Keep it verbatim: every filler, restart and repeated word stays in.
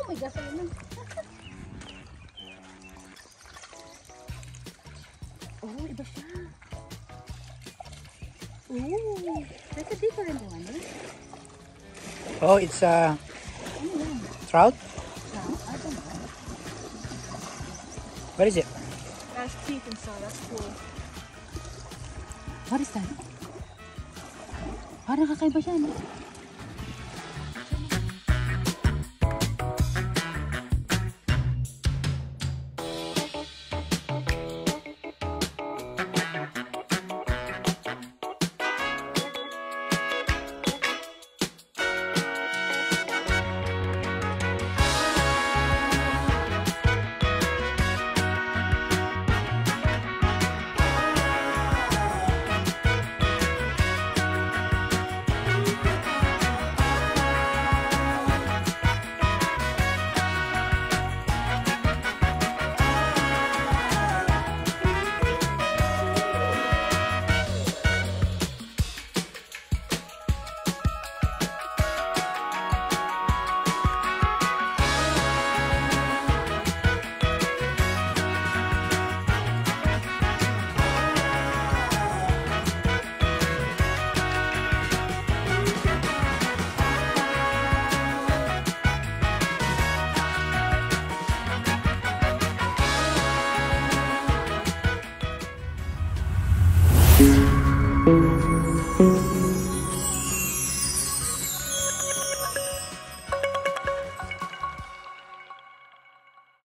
may gasolina. Oh, iba siya. Oh, that's a different one, eh? Oh, it's a Ano yan? trout? Trout? I don't know. What is it? That's teeth inside. That's cool. What is that? Parang kakaiba siya, no?